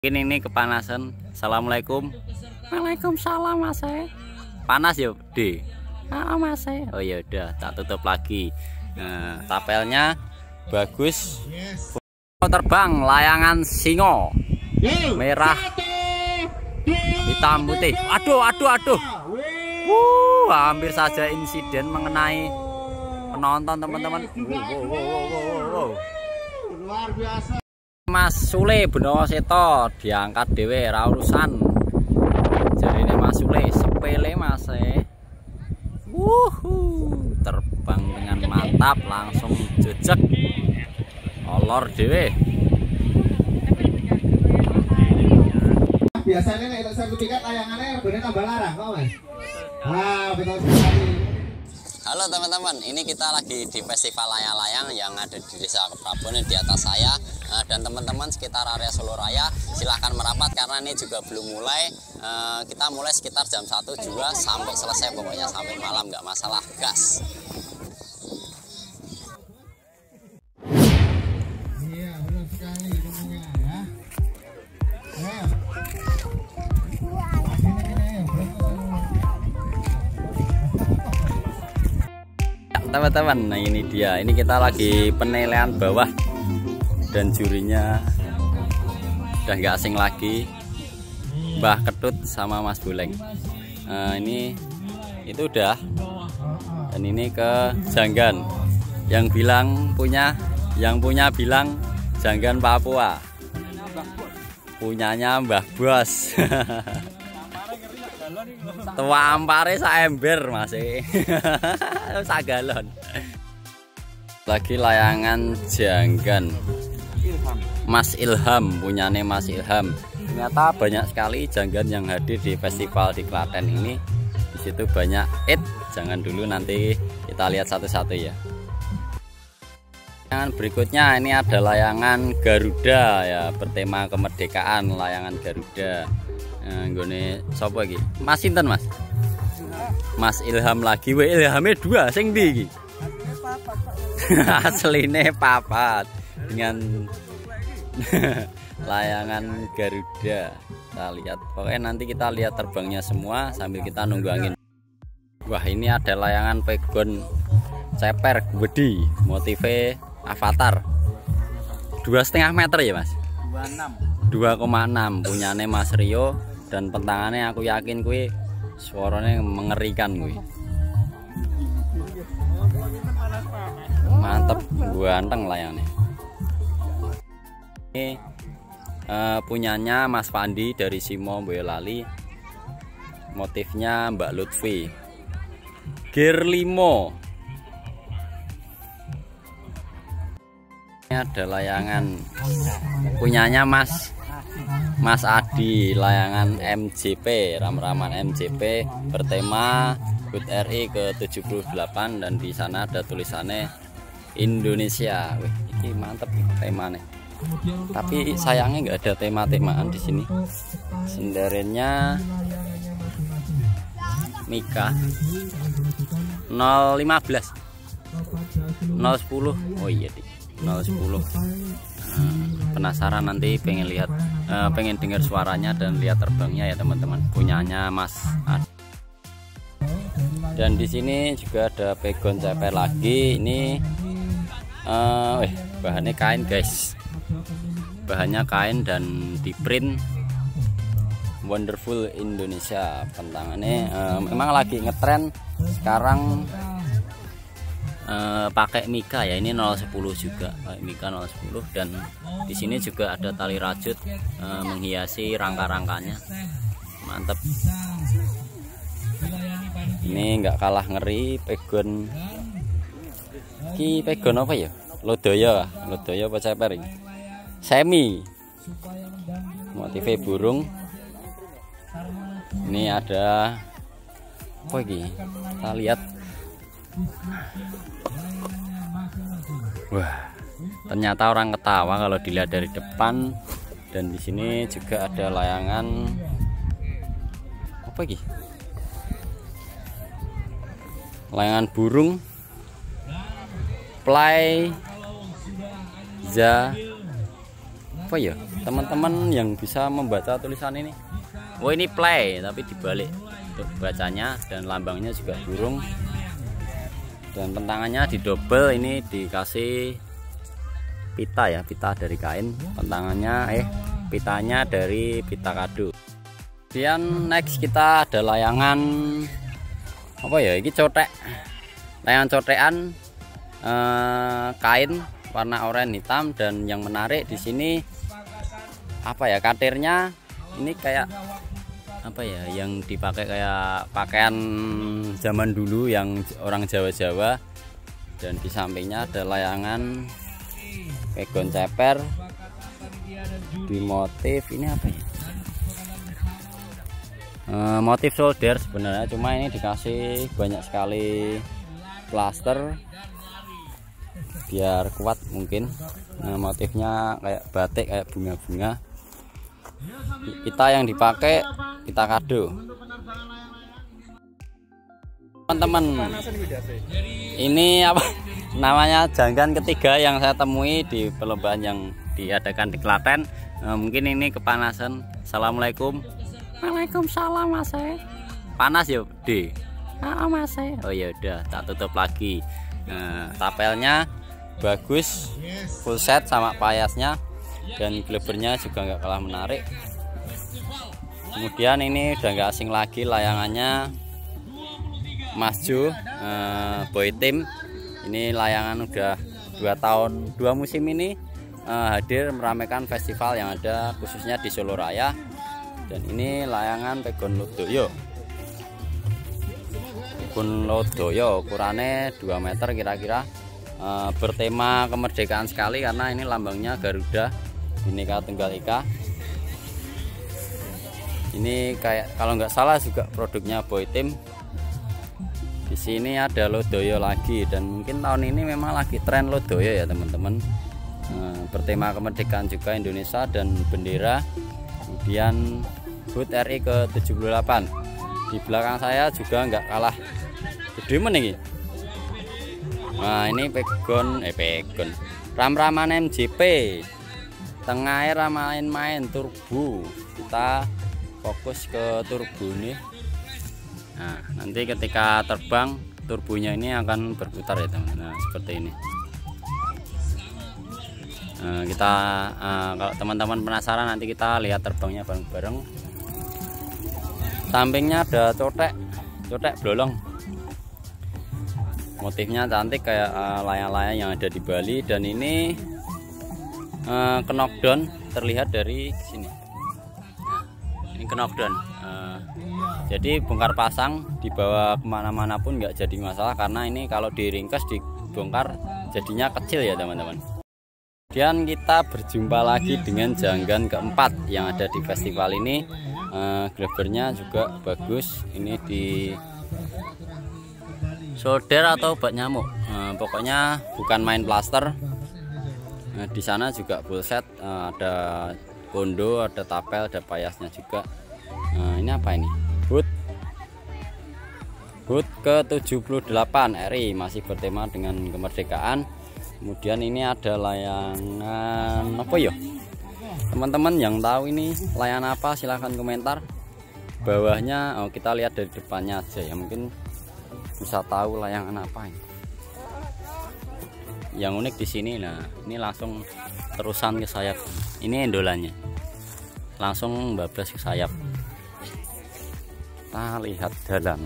Ini kepanasan. Assalamualaikum. Waalaikumsalam Mas. Panas ya, D. Mas. Oh ya udah, tak tutup lagi. Nah, tapelnya bagus. Terbang layangan singo. Merah, hitam putih. Aduh. Hampir saja insiden mengenai penonton teman-teman. Wow. Luar biasa. Mas Sule Benowo Seto diangkat dhewe ra urusan. Jarine Mas Sule sepele Mas. Terbang dengan mantap langsung jejeg. Olor dhewe. Biasanya nek sertifikat layangannya bener tambah larang kok Mas. Wah, betul sekali. Halo teman-teman, ini kita lagi di festival layang-layang yang ada di Desa Keprabon di atas saya. Dan teman-teman sekitar area Solo Raya silahkan merapat karena ini juga belum mulai. Kita mulai sekitar jam 1 juga sampai selesai, pokoknya sampai malam nggak masalah, gas. Iya, benar sekali temannya ya. Teman-teman, nah ini dia. Ini kita lagi penilaian bawah dan jurinya udah nggak asing lagi, Mbah Ketut sama Mas Buleng. Ini itu udah, dan ini ke Janggan. Yang punya bilang Janggan Papua. Punyanya Mbah Bos. Tua ampare sak ember Mas. Sak galon. Lagi layangan Janggan. Mas Ilham, punyane Mas Ilham. Ternyata banyak sekali janggan yang hadir di festival di Klaten ini. Di situ banyak. Jangan dulu, nanti kita lihat satu-satu ya. Layangan berikutnya ini ada layangan Garuda ya, bertema kemerdekaan, layangan Garuda. Nggone sapa iki? Mas sinten Mas? Mas Ilham lagi. Ilhame dua sing ndi iki? Asline papat dengan layangan Garuda. Kita lihat, pokoknya nanti kita lihat terbangnya semua sambil kita nunggu angin. Wah, ini ada layangan pegon ceper gede, motifnya avatar. 2,5 meter ya Mas? 2,6 punyane Mas Rio, dan pentangannya aku yakin kuwi suaranya mengerikan kuwi. Mantep, ganteng layangnya. Ini punyanya Mas Pandi dari Simo Boyolali. Motifnya Mbak Lutfi. Gear 5. Ini ada layangan punyanya Mas Adi, layangan MJP, ram-raman MJP bertema HUT RI ke-78, dan di sana ada tulisannya Indonesia. Wih, ini mantep temanya. Tapi sayangnya nggak ada tema-temaan di sini. Sendarennya Mika 015 010. Oh iya dik, 010. Penasaran nanti pengen lihat, pengen dengar suaranya dan lihat terbangnya ya teman-teman. Punyanya Mas Adi. Dan di sini juga ada pegon ceper lagi. Ini bahannya kain guys. Bahannya kain dan di print Wonderful Indonesia. Pentangannya memang lagi ngetren sekarang. Pakai Mika ya, ini 010 juga, Mika 010, dan di sini juga ada tali rajut menghiasi rangka-rangkanya. Mantep. Ini nggak kalah ngeri pegon. Ki pegon apa ya? Lodaya apa ceper ini? Semi. Motifnya burung. Ini ada apa lagi? Kita lihat. Wah, ternyata orang ketawa kalau dilihat dari depan. Dan di sini juga ada layangan apa lagi? Layangan burung Play za apa ya? teman-teman yang bisa membaca tulisan ini. Oh, ini play tapi dibalik untuk bacanya, dan lambangnya juga burung, dan pentangannya didobel. Ini dikasih pita ya, pita dari kain, pentangannya pitanya dari pita kado. Kemudian next kita ada layangan apa ya, ini cotek, layangan cotekan kain warna oranye hitam, dan yang menarik di sini apa ya, katirnya ini kayak apa ya, yang dipakai kayak pakaian zaman dulu yang orang Jawa-Jawa. Dan di sampingnya ada layangan pegon ceper di motif ini apa ya, motif solder sebenarnya, cuma ini dikasih banyak sekali plaster biar kuat mungkin. Motifnya kayak batik, kayak bunga-bunga. Pita yang dipakai pita kado. Teman-teman, ini apa namanya, janggan ketiga yang saya temui di perlombaan yang diadakan di Klaten. Mungkin ini kepanasan. Assalamualaikum. Waalaikumsalam Mas. Panas ya, D. Mas. Oh ya udah, tak tutup lagi. Tapelnya bagus, full set sama payasnya, dan glebernya juga nggak kalah menarik. Kemudian ini udah nggak asing lagi layangannya Mas Jo, Boy Team. Ini layangan udah 2 tahun 2 musim ini hadir meramaikan festival yang ada khususnya di Solo Raya. Dan ini layangan pegon Lodoyo. Pegon Lodoyo ukurannya 2 meter kira-kira. Bertema kemerdekaan sekali karena ini lambangnya Garuda, Bhinneka Tunggal Ika. Ini kayak kalau nggak salah juga produknya Boy Team. Di sini ada Lodoyo lagi, dan mungkin tahun ini memang lagi tren Lodoyo ya teman-teman. Bertema kemerdekaan juga Indonesia dan bendera. Kemudian HUT RI ke-78. Di belakang saya juga nggak kalah gede ini. Nah, ini pegon ram-raman MJP. Tengahnya main turbo. Kita fokus ke turbo ini. Nah, nanti ketika terbang turbonya ini akan berputar ya teman. Nah, seperti ini. Kita kalau teman-teman penasaran, nanti kita lihat terbangnya bareng-bareng. Sampingnya ada cotek blolong. Motifnya cantik kayak layang-layang yang ada di Bali, dan ini knockdown terlihat dari sini. Nah, ini knockdown. Jadi bongkar pasang dibawa kemana-mana pun nggak jadi masalah, karena ini kalau diringkas dibongkar jadinya kecil ya teman-teman. Kemudian kita berjumpa lagi dengan janggan keempat yang ada di festival ini. Glebernya juga bagus. Ini di solder atau obat nyamuk. Pokoknya bukan main plaster. Di sana juga full set. Ada kondo, ada tapel, ada payasnya juga. Ini apa ini? HUT ke-78 RI, masih bertema dengan kemerdekaan. Kemudian ini ada layangan apa ya? Teman-teman yang tahu ini layangan apa silahkan komentar. Bawahnya kita lihat dari depannya aja ya, mungkin bisa tahu layangan apa ini. Yang unik di sini, nah ini langsung terusan ke sayap. Ini endolannya langsung bablas ke sayap. Kita lihat dalam.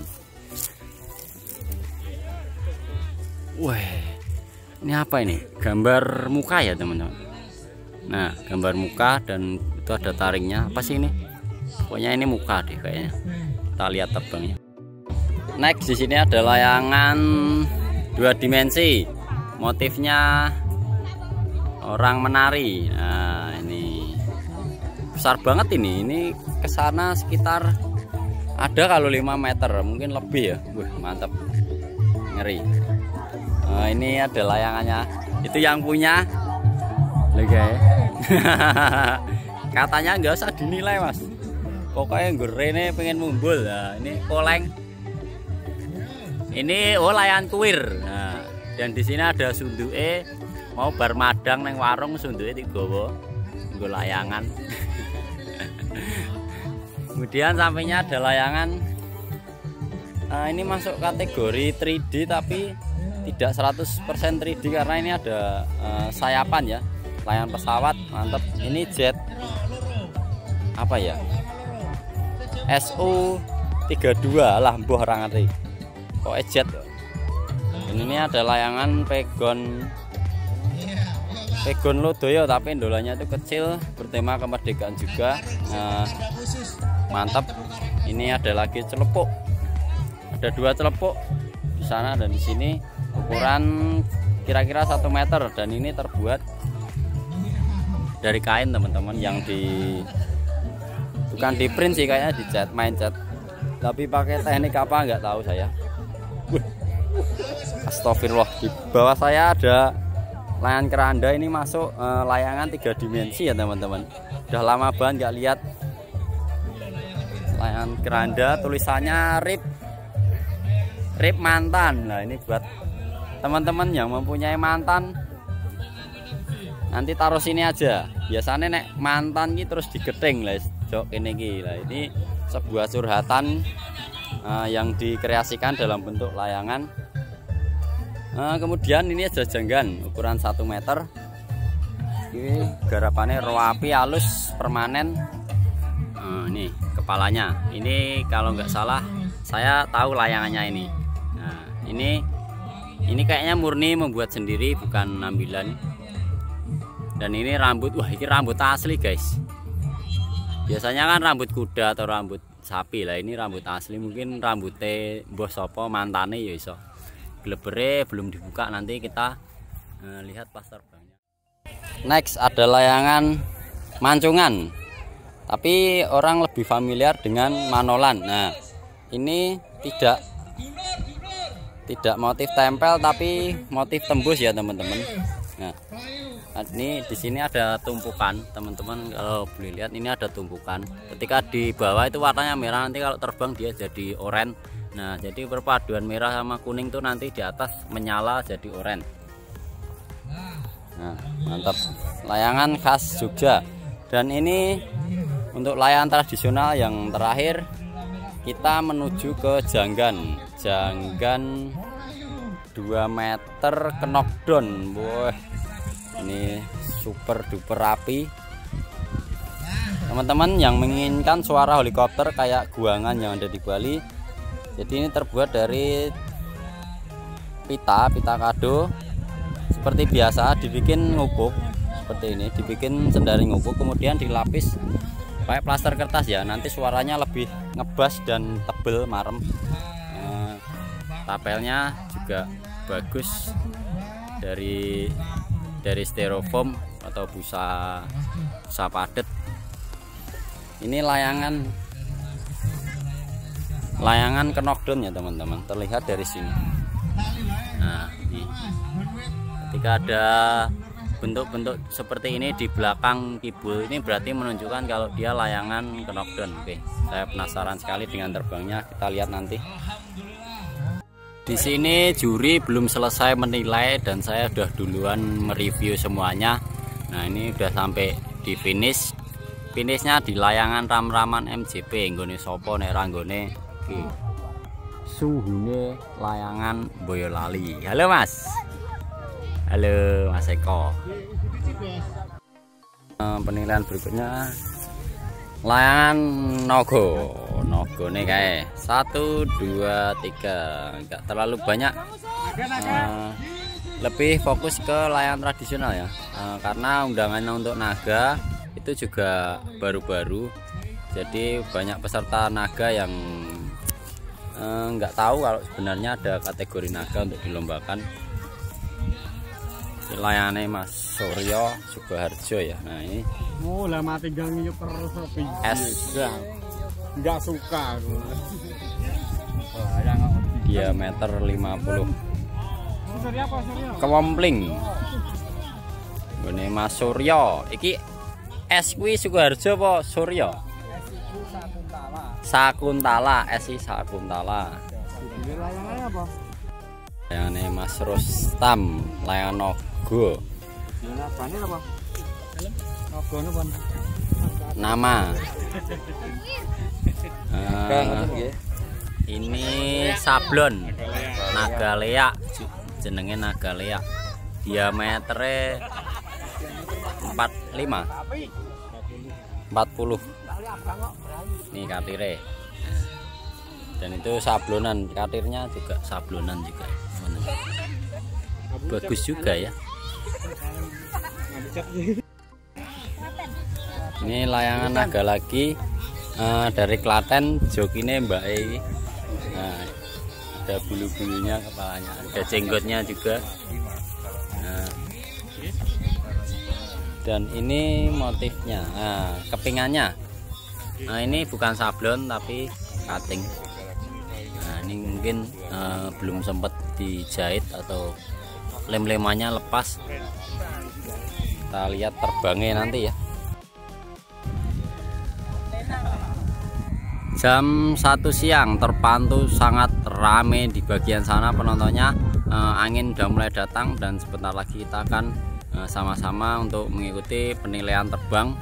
Wah, ini apa ini? Gambar muka ya teman-teman. Nah, gambar muka, dan itu ada taringnya. Apa sih ini? Pokoknya ini muka deh kayaknya. Kita lihat terbangnya. Next di sini ada layangan 2 dimensi. Motifnya orang menari. Nah, ini besar banget ini. Ini kesana sekitar ada kalau 5 meter, mungkin lebih ya. Wih, mantap. Ngeri. Ini ada layangannya. Itu yang punya. Oke. Katanya nggak usah dinilai mas, pokoknya gerene pengen mumbul. Nah, ini koleng, ini layangan kuir. Nah, dan di sini ada sunduke, mau bar madang neng warung sunduke digowo. nggo layangan. Kemudian sampingnya ada layangan. Ini masuk kategori 3D tapi tidak 100% 3D karena ini ada sayapan ya, layangan pesawat mantep. Ini jet apa ya, SU-32 lah, mbuh orang ngerti kok jet. Dan ini ada layangan Pegon Lodaya tapi dolanya itu kecil, bertema kemerdekaan juga. Mantap. Ini ada lagi celepuk, ada 2 celepuk di sana dan di sini, ukuran kira-kira 1 meter dan ini terbuat dari kain teman-teman, yang bukan di print sih, kayaknya dicat, main cat, tapi pakai teknik apa nggak tahu saya. Astagfirullah. Di bawah saya ada layangan keranda, ini masuk layangan 3 dimensi ya teman-teman. Udah lama banget nggak lihat layangan keranda, tulisannya RIP mantan. Nah ini buat teman-teman yang mempunyai mantan, nanti taruh sini aja. Biasanya nek mantan gitu terus digeting lah jok ini gila. Ini sebuah curhatan yang dikreasikan dalam bentuk layangan. Kemudian ini ada janggan ukuran 1 meter. Ini garapannya roapi halus permanen. Ini kepalanya. Ini kalau nggak salah saya tahu layangannya ini. Nah ini kayaknya murni membuat sendiri, bukan ambilan. Dan ini rambut, wah ini rambut asli guys. Biasanya kan rambut kuda atau rambut sapi lah, ini rambut asli. Mungkin rambutnya mbah sapa mantane ya iso. Glebere belum dibuka, nanti kita lihat pas terbangnya. Next ada layangan mancungan, tapi orang lebih familiar dengan manolan. Nah ini tidak motif tempel tapi motif tembus ya teman-teman. Nah ini di sini ada tumpukan teman-teman, kalau boleh lihat ini ada tumpukan. Ketika di bawah itu warnanya merah, nanti kalau terbang dia jadi oranye. Nah jadi perpaduan merah sama kuning tuh nanti di atas menyala jadi oranye. Nah mantap, layangan khas Jogja. Dan ini untuk layangan tradisional yang terakhir, kita menuju ke janggan 2 meter knockdown. Wah ini super duper rapi. Teman-teman yang menginginkan suara helikopter kayak guangan yang ada di Bali, jadi ini terbuat dari pita kado. Seperti biasa dibikin ngupuk seperti ini, dibikin sendari ngupuk, kemudian dilapis pakai plaster kertas ya, nanti suaranya lebih ngebas dan tebel marem. Tapelnya juga bagus dari styrofoam atau busa padat. Ini layangan knockdown ya teman-teman, terlihat dari sini. Nah ini ketika ada bentuk-bentuk seperti ini di belakang kibul, ini berarti menunjukkan kalau dia layangan knockdown. Oke, saya penasaran sekali dengan terbangnya, kita lihat nanti. Di sini juri belum selesai menilai dan saya udah duluan mereview semuanya. Nah ini udah sampai di finish. Finishnya di layangan ram-raman MJP. Nggone sopo nek ranggone suhune layangan Boyolali. Halo Mas. Halo Mas Eko. Penilaian berikutnya layangan Nogo nih kayak 1, 2, 3, enggak terlalu banyak. Lebih fokus ke layangan tradisional ya, karena undangan untuk naga itu juga baru-baru, jadi banyak peserta naga yang nggak tahu kalau sebenarnya ada kategori naga untuk dilombakan. Layangannya Mas Suryo Sukoharjo ya. Nah ini lama tinggal ngiyup terus nggak suka aku. Diameter 50. Kewompling. Ini Mas Suryo. Iki S kuwi Sukoharjo apa Suryo? Sakuntala, SI Sakuntala. Layangannya apa? Layangannya Mas Rustam, layangan Nogo. Layangannya apa? nama. Ini sablon Nagalea, jenenge Nagalea. Diameternya 40. Nih katire. Dan itu sablonan, katirnya juga sablonan juga. Bagus juga ya. Ini layangan naga lagi dari Klaten, jokine Mbak E. Nah, ada bulu-bulunya kepalanya, ada jenggotnya juga. Nah, dan ini motifnya, kepingannya. Nah, ini bukan sablon tapi cutting. Nah, ini mungkin belum sempat dijahit atau lem-lemannya lepas. Kita lihat terbangnya nanti ya. Jam 1 siang terpantau sangat rame di bagian sana penontonnya. Angin udah mulai datang dan sebentar lagi kita akan sama-sama untuk mengikuti penilaian terbang.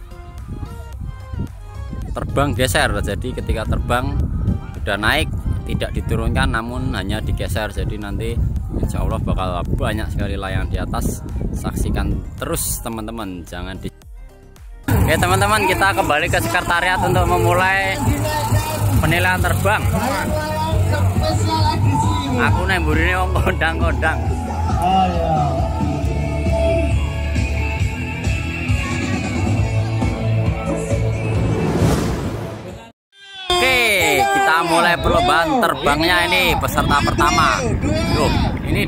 Terbang geser, jadi ketika terbang udah naik tidak diturunkan namun hanya digeser. Jadi nanti insya Allah bakal banyak sekali layangan di atas. Saksikan terus teman-teman, jangan di. Oke teman-teman, kita kembali ke sekretariat untuk memulai penilaian terbang. Aku nemburine wong kondang-kondang. Oke, kita mulai perlombaan terbangnya ini. Peserta pertama. Loh, ini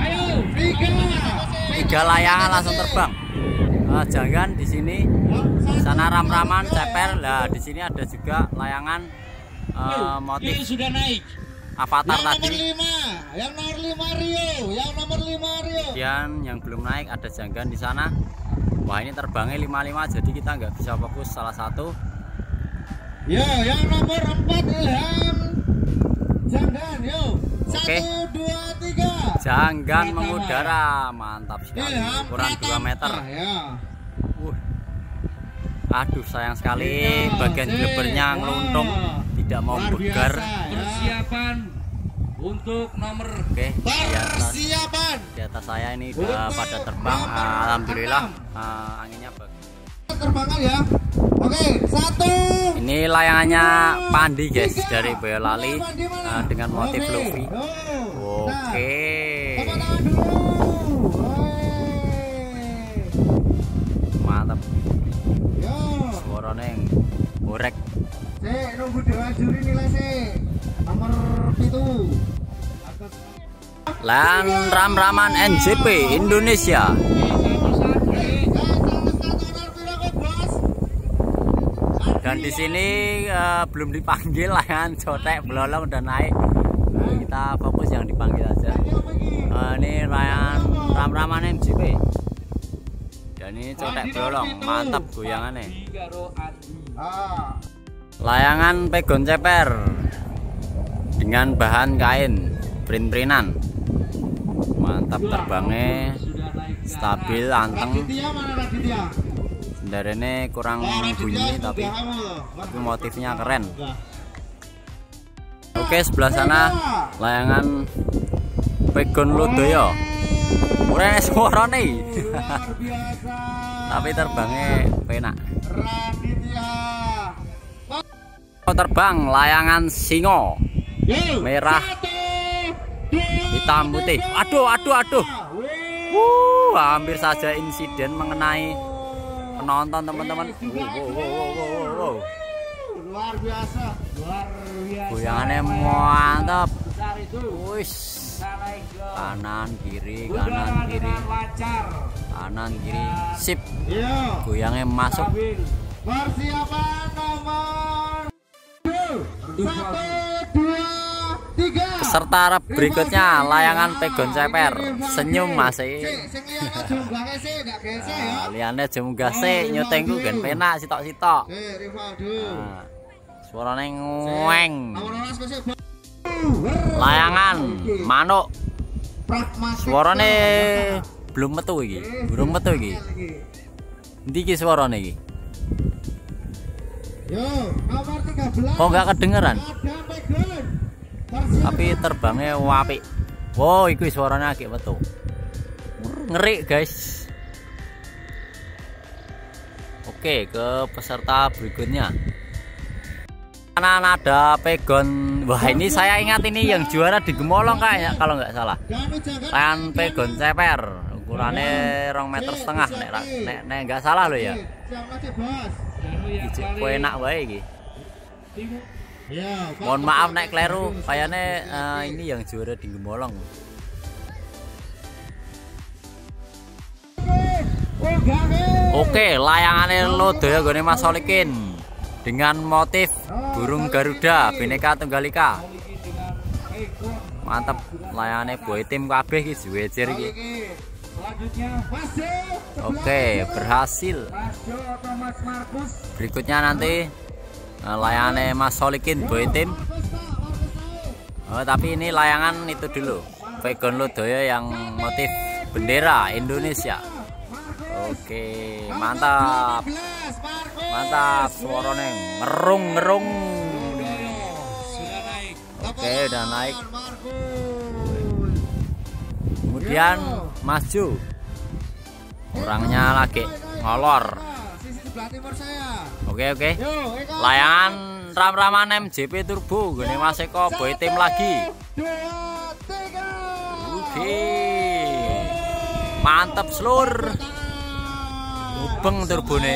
3 layangan langsung terbang. Jangan di sini, sana ram-raman, ceper. Lah di sini ada juga layangan motif sudah naik. Avatar yang tadi. Yang nomor 5 Rio, Dan yang belum naik ada janggan di sana. Wah, ini terbangnya 55, jadi kita nggak bisa fokus salah satu. Yo, yang nomor 4 Ilham. Janggan, yo. Oke. 1, 2, 3. Janggan mengudara, mantap sekali. Ukuran 2 meter. Aduh, sayang sekali bagian blebernya ngeluntung, tidak mau begar. Persiapan untuk nomor. Oke, di atas saya ini udah pada terbang. Alhamdulillah, anginnya bagus. Terbangan ya. Oke, 1. Ini layangannya Pandi guys, dari Boyolali dengan motif Luffy. Oke. Mantap. Suaranya gorek. Nunggu dewan juri nilai nomor 7. Lan ram-raman NJP Indonesia. Dan di sini belum dipanggil layangan cotek belolong dan naik. Kita fokus yang dipanggil aja. Ini layangan ram-raman NJP. Dan ini cotek belolong, mantap goyangannya. Layangan pegon ceper dengan bahan kain print-printan. Mantap terbangnya, stabil, anteng. Sendarene kurang bunyi tapi motifnya keren. Oke, sebelah sana layangan pegon Lodoyo. Ora suara nih. Tapi terbangnya penak. Terbang layangan singo merah hitam putih. Aduh. Hampir saja insiden mengenai penonton teman-teman. Luar biasa. Goyangannya mantap. Wis. Kanan kiri. Sip. Goyangnya masuk. Persiapan nomor 1, 2, 3. Peserta berikutnya layangan pegon ceper. Senyum masih. Liane jemugah sih nyutengku gen penak sitok-sitok. Suaranya ngueng. Layangan manuk. Suaranya belum metu iki. Burung metu iki. Endi ki suarane iki? Yo, nomor 13. Kok nggak kedengeran? Ada Pegon. Tapi terbangnya apik. Wow, iku suaranya agak metu. Ngeri, guys. Oke, ke peserta berikutnya. Kanan ada Pegon. Wah, ini saya ingat ini yang juara di Gemolong kayaknya kalau nggak salah. Layan Pegon ceper. Ukurannya 2,5 meter. Nek nggak salah loh ya. Ijik enak wae iki. Mohon maaf nek kleru, kayaknya ini yang juara di Gemolong. Oke, layangannya Lodaya gone Mas Solikin dengan motif burung Garuda Bhinneka Tunggal Ika. Mantap, layangannya boy tim kabeh iki jejer iki. Oke, berhasil. Berikutnya nanti layangannya Mas Solikin boy tim. Oh, tapi ini layangan itu dulu. Pegon Lodaya yang motif bendera Indonesia. Oke, mantap. Mantap, suaranya ngerung. Oke, udah naik. Kemudian maju. Orangnya lagi ngolor. Oke. Layangan ram-raman MJP Turbo gini Mas Eko boy tim lagi. Oke. Mantap seluruh. Ubeng turbone.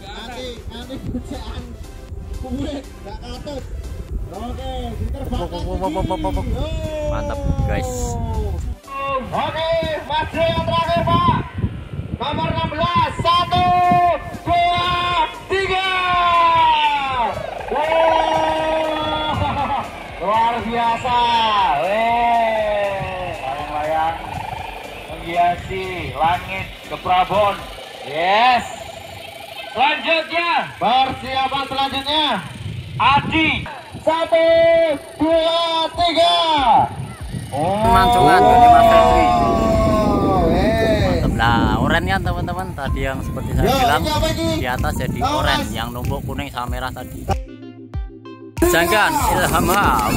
Mantap guys. Oke, maju yang terakhir Pak. Nomor 16, 1, 2, 3. Luar biasa. Layang-layang menghiasi langit ke Prabon. Yes. Selanjutnya, persiapan selanjutnya. Adi. 1, 2, 3. Mancungan ini Mas Febri. Mantap lah, orennya teman-teman tadi yang seperti saya bilang di atas jadi oren, yang numpuk kuning sama merah tadi. Janggan Ilham.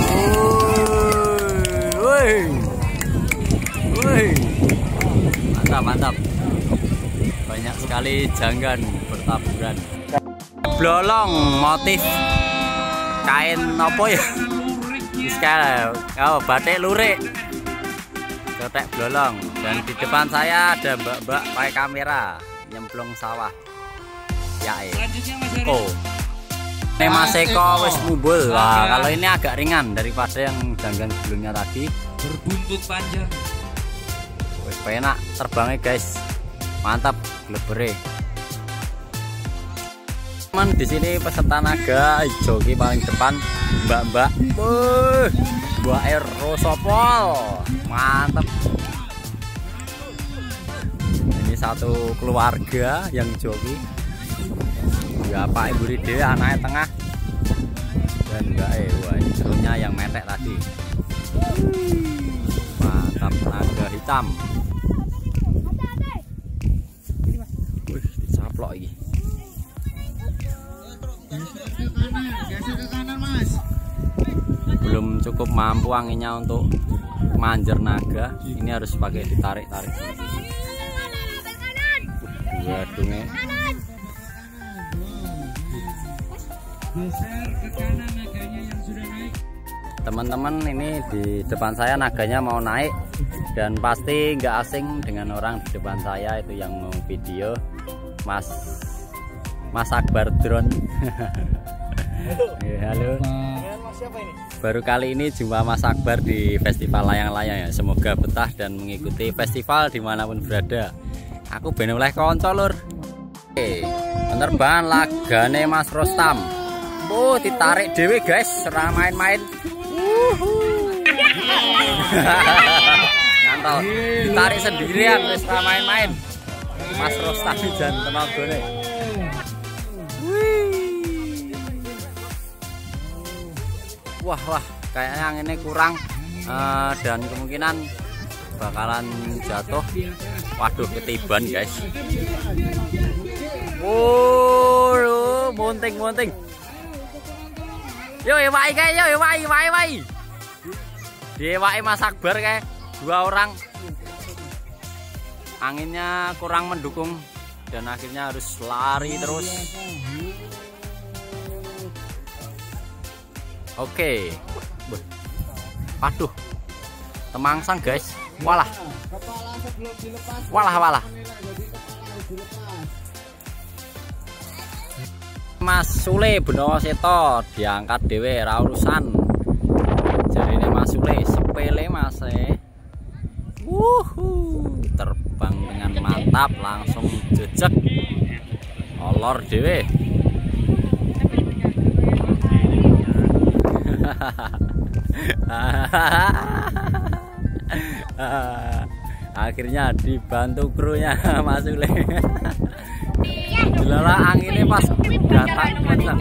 Woi. Mantap. Banyak sekali janggan bertaburan. Blolong motif kain apa ya? Sekarang, batik lurik, cotek blolong, dan di depan saya ada mbak-mbak pakai kamera nyemplung sawah. Ya oh, ini Mas Eko wis mumbul. Wah, kalau ini agak ringan daripada yang janggan sebelumnya tadi. Berbuntut panjang. Wis enak terbangnya guys, mantap glebere. Teman di sini peserta naga joki paling depan mbak-mbak. Buah air rosopol. Mantap. Ini satu keluarga yang joki. Ya Pak Ibu Ride anaknya tengah. Dan mbak wah ini serunya yang metek tadi. Mantap, naga hitam. Wih, dicaplok ini. Geser ke kanan Mas. Belum cukup mampu anginnya untuk manjer naga, ini harus pakai ditarik-tarik. Gadungnya. Geser ke kanan naganya yang sudah naik. Teman-teman, ini di depan saya naganya mau naik dan pasti nggak asing dengan orang di depan saya itu yang mau video, Mas Akbar Drone. Ya, halo. Baru kali ini jumpa Mas Akbar di festival layang-layang ya. Semoga betah dan mengikuti festival dimanapun berada. Aku ben oleh kanca lur. Oke, penerbangan lagane Mas Rostam. Oh, ditarik dewe guys, ora main-main. Nyantol, ditarik sendirian wis ora main-main. Mas Rostam jan tenagane. Wah, kayaknya anginnya kurang dan kemungkinan bakalan jatuh Waduh, ketiban guys. Oh, monting. Yo, ewai kae, yo, ewai. Diewai Mas Akbar kae, 2 orang. Anginnya kurang mendukung dan akhirnya harus lari terus. Oke. Waduh. Temangsang guys. Walah. Mas Sule Benowo Seto diangkat dhewe ra urusan. Jarine Mas Sule sepele Mas terbang dengan mantap langsung jejak. Olor dhewe. Akhirnya dibantu krunya Mas Sule. Dilala anginnya pas datang kencang.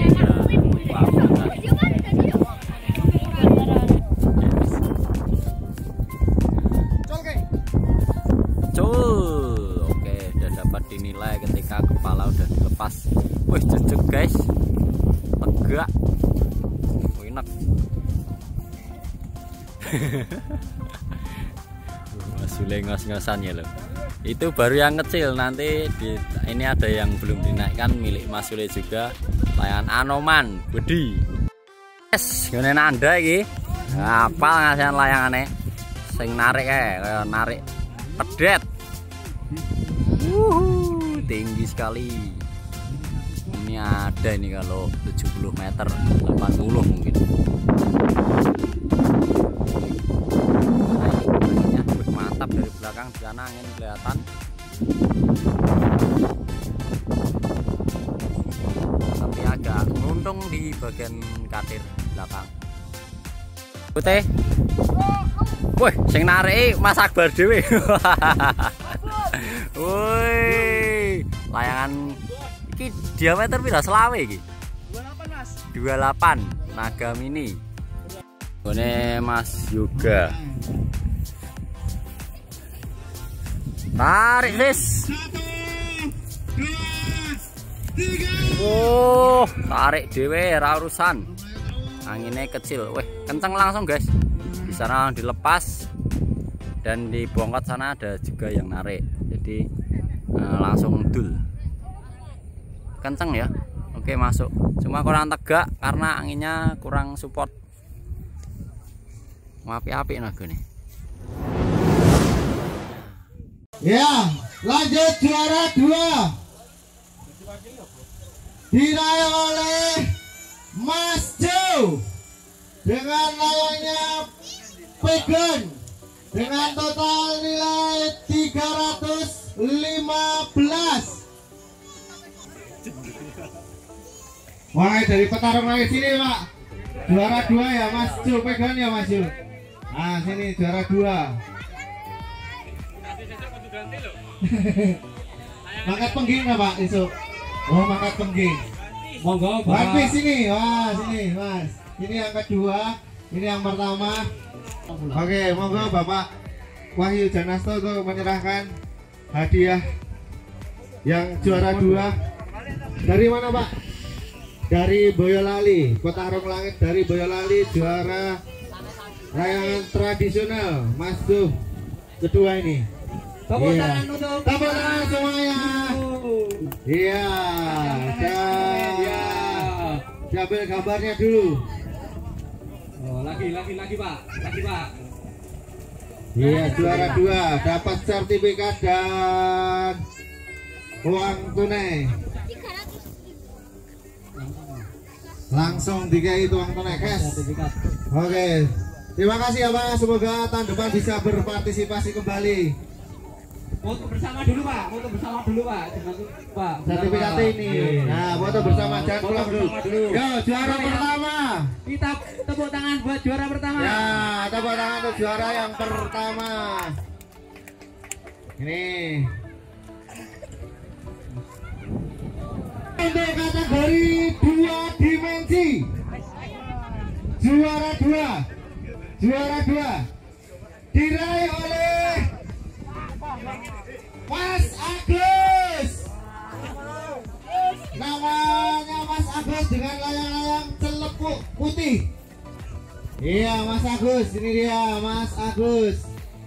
Cul. Oke, udah dapat dinilai ketika kepala udah dilepas. Wih, jejak guys. Tegak. Enak. Mas Sule ngos-ngosan ya loh. Itu baru yang kecil, nanti ini ada yang belum dinaikkan milik Mas Sule juga, layangan Anoman Budi. Yes, ngene Anda iki. Apal ngasihan layangane. Sing narik kayak narik pedet. Tinggi sekali. Ini ada ini kalau 70 meter, 80 mungkin. Mantap dari belakang, di sana angin kelihatan. Tapi agak ngeluntung di bagian katir belakang. Putih. Wih, sing narik Mas Akbar dhewe. Wih, layangan iki diameter pira selawe iki? 28 Mas. 28 Naga Mini. Ini Mas Yoga. Tarik sis. Oh, tarik dewe ra urusan. Anginnya kecil. Wih, kenceng langsung guys. Di sana dilepas dan di bongkot sana ada juga yang narik. Jadi langsung dul. Kenceng ya. Oke, masuk. Cuma kurang tegak karena anginnya kurang support. Api-api naga nih. Ya, lanjut juara 2 diraih oleh Mas Jo dengan layangnya Pegon dengan total nilai 315. Wah, dari petarung lagi sini Pak, juara 2 ya Mas Jo Pegon ya Mas Jo. Nah sini juara 2. Mangkat pengging nggak Pak isu? Oh, mangkat pengging. Monggo Pak. Sini, wah sini Mas. Ini yang kedua, ini yang pertama. Oke, monggo Bapak Wahyu Janasto untuk menyerahkan hadiah yang juara 2. Dari mana Pak? Dari Boyolali, Kota Arung Langit dari Boyolali, juara layangan tradisional Mas Duh kedua ini. Tepuk tangan untuk tepuk tangan semuanya. Iya, diambil gambarnya dulu. Oh, lagi Pak, Iya, juara 2 dapat sertifikat dan uang tunai. Langsung dikai uang tunai cash. Oke, terima kasih ya Pak. Semoga tahun depan bisa berpartisipasi kembali. Foto bersama dulu Pak, Jangan lupa sertifikat ini. Nah, foto bersama, jangan pulang dulu. Yo, juara pertama. Kita tepuk tangan buat juara pertama. Ya, tepuk tangan untuk juara yang pertama. Ini. Untuk kategori 2 dimensi. Juara 2 diraih oleh Mas Agus. Namanya Mas Agus dengan layang-layang celepuk putih. Iya Mas Agus, ini dia Mas Agus.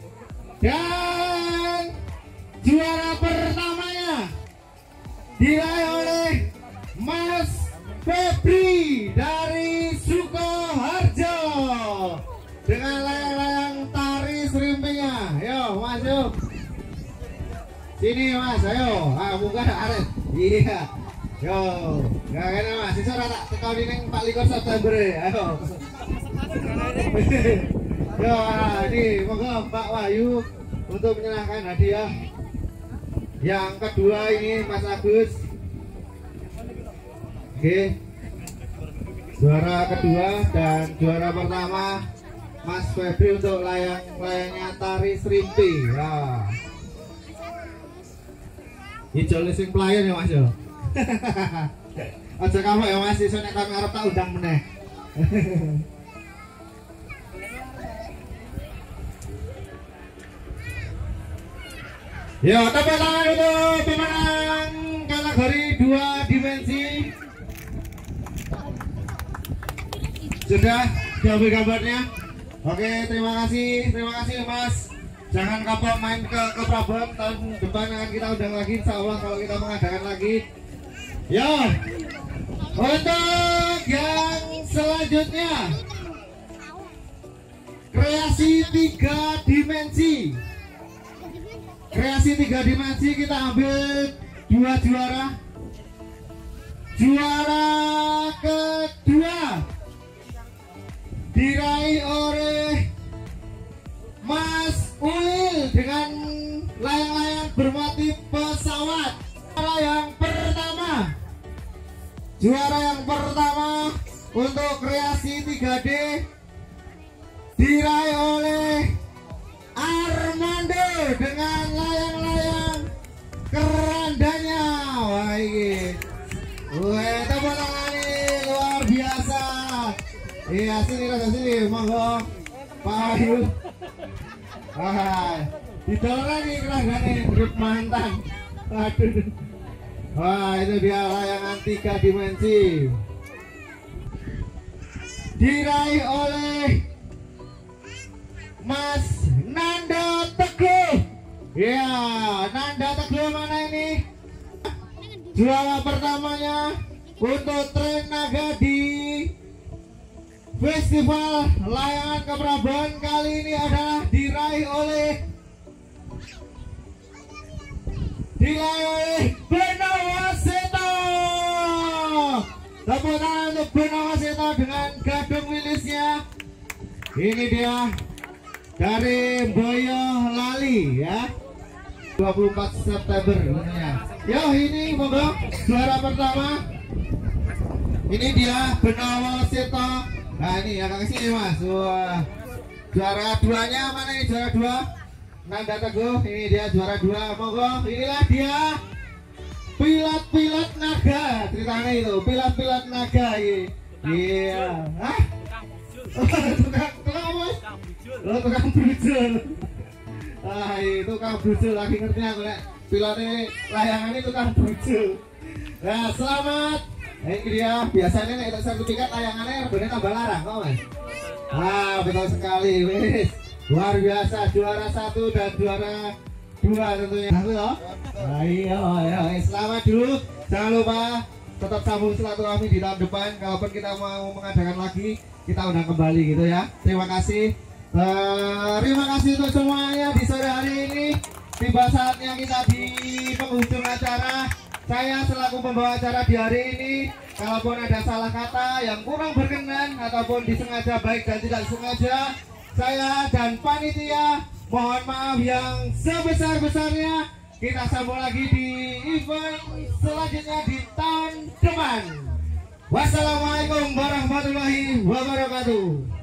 Dan juara pertamanya diraih oleh Mas Febri dari Sukoharjo dengan layang-layang tari serimpingnya. Yo Mas, yuk sini Mas, ayo. Buka arep. Iya. Yo, gak kena Mas, sisa rata tekau ini 24 September. Ayo. Yo, ini moga Pak Wahyu untuk menyerahkan hadiah yang kedua ini Mas Agus. Oke, juara kedua dan juara pertama Mas Febri untuk layang-layangnya tari serimpi. Ya. Hijau lising pelayan ya Mas yo. Aja kamu ya Mas, iso nek ngarep tak undang meneh. Ya, tepuk tangan untuk pemenang kategori 2 dimensi. Sudah diambil gambarnya. Oke, terima kasih Mas. Jangan kapok main ke Prabon, tahun depan akan kita undang lagi insya Allah kalau kita mengadakan lagi. Ya, untuk yang selanjutnya kreasi 3 dimensi. Kreasi 3 dimensi kita ambil 2 juara. Juara kedua diraih oleh Mas Uil dengan layang-layang bermotif pesawat. Juara yang pertama untuk kreasi 3D diraih oleh Armando dengan layang-layang kerandanya. Wah ini, tepuk tangan ini luar biasa. Iya sini, monggo Pak Ayu. Wah, didorong lagi kerandanya grup mantan. Aduh. Wah itu dia layangan 3 dimensi diraih oleh Mas Nanda Teguh. Ya, Nanda Teguh mana ini? Juara pertamanya untuk tren naga di Festival Layangan Keprabon kali ini adalah diraih oleh Benawa Seto. Tepuk tangan untuk Benawa Seto dengan gadung wilisnya. Ini dia dari Boyolali ya. 24 September namanya. Yo ini monggo juara pertama. Ini dia Benawa Seto. Nah ini agak kesini Mas. Wah. Juara duanya mana ini juara 2? Nanda Teguh, ini dia juara 2. Monggo, inilah dia pilot naga. Ceritanya itu, pilot naga ini. Iya. Hah? Tukang apa? Oh, tukang brujul. Ah, itu tukang brujul lagi ngerti aku nek. Pilotnya layangan ini tukang brujul. Nah, selamat. Ini dia, biasanya nek sertifikat layangannya bener tambah larang, kok Mas? Ah, betul sekali, wis. Luar biasa, juara 1 dan juara 2 tentunya. Halo. Ayo, selamat dulu. Jangan lupa tetap sambung silaturahmi di tahun depan. Kalaupun kita mau mengadakan lagi, kita undang kembali gitu ya. Terima kasih. Terima kasih untuk semuanya di sore hari ini. Tiba saatnya kita di penghujung acara. Saya selaku pembawa acara di hari ini, kalaupun ada salah kata yang kurang berkenan ataupun disengaja baik dan tidak sengaja, saya dan panitia mohon maaf yang sebesar-besarnya. Kita sambung lagi di event selanjutnya di tahun depan. Wassalamualaikum warahmatullahi wabarakatuh.